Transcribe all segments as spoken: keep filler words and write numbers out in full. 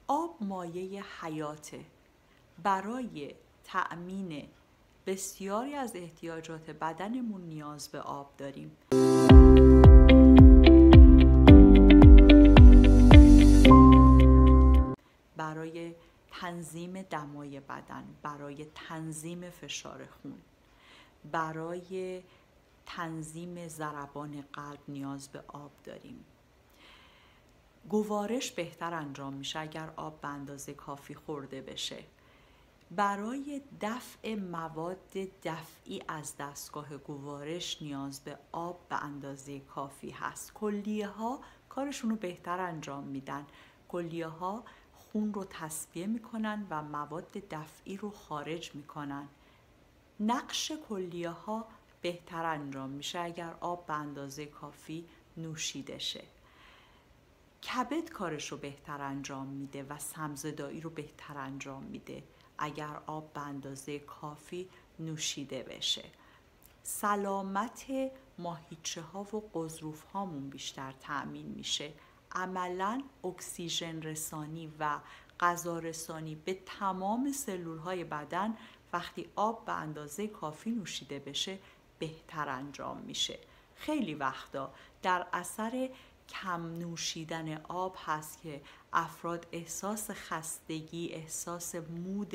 آب مایه حیاته. برای تأمین بسیاری از احتیاجات بدنمون نیاز به آب داریم. برای تنظیم دمای بدن، برای تنظیم فشار خون، برای تنظیم ضربان قلب نیاز به آب داریم. گوارش بهتر انجام میشه اگر آب به اندازه کافی خورده بشه. برای دفع مواد دفعی از دستگاه گوارش نیاز به آب به اندازه کافی هست. کلیه ها کارشون رو بهتر انجام میدن. کلیه ها خون رو تصفیه میکنن و مواد دفعی رو خارج میکنن. نقش کلیه ها بهتر انجام میشه اگر آب به اندازه کافی نوشیده شه. کبد کارش رو بهتر انجام میده و سمزدایی رو بهتر انجام میده اگر آب به اندازه کافی نوشیده بشه. سلامت ماهیچه ها و قزروف هامون بیشتر تأمین میشه. عملاً اکسیژن رسانی و غذا رسانی به تمام سلول های بدن وقتی آب به اندازه کافی نوشیده بشه بهتر انجام میشه. خیلی وقتا در اثر کم نوشیدن آب هست که افراد احساس خستگی، احساس مود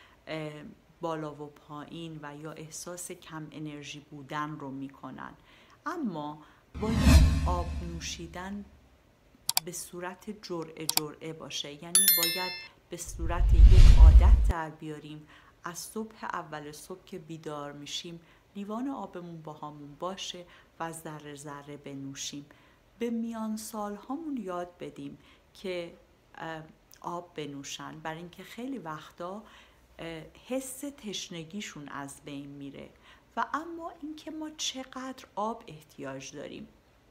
بالا و پایین و یا احساس کم انرژی بودن رو میکنن. اما باید آب نوشیدن به صورت جرعه جرعه باشه، یعنی باید به صورت یک عادت در بیاریم. از صبح اول صبح که بیدار میشیم لیوان آبمون با همون باشه و ذره ذره بنوشیم. به میان سال هامون یاد بدیم که آب بنوشن، برای اینکه خیلی وقتا حس تشنگیشون از بین میره. و اما اینکه ما چقدر آب احتیاج داریم.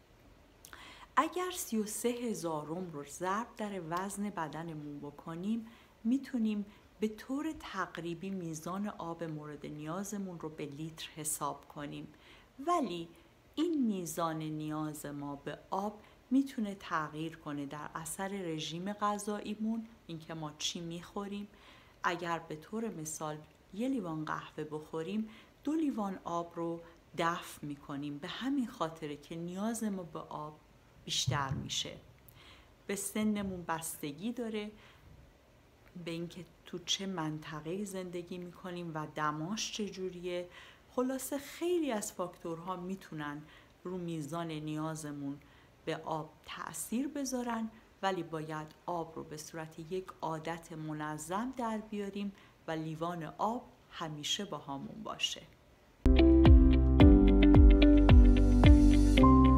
اگر سی و سه هزارم رو ضرب در وزن بدنمون بکنیم میتونیم به طور تقریبی میزان آب مورد نیازمون رو به لیتر حساب کنیم. ولی این میزان نیاز ما به آب میتونه تغییر کنه در اثر رژیم غذاییمون، اینکه ما چی میخوریم. اگر به طور مثال یه لیوان قهوه بخوریم دو لیوان آب رو دفع میکنیم. به همین خاطره که نیاز ما به آب بیشتر میشه. به سنمون بستگی داره، به اینکه تو چه منطقه زندگی میکنیم و دماش چجوریه. خلاصه خیلی از فاکتورها میتونن رو میزان نیازمون به آب تأثیر بذارن، ولی باید آب رو به صورت یک عادت منظم در بیاریم و لیوان آب همیشه با همون باشه.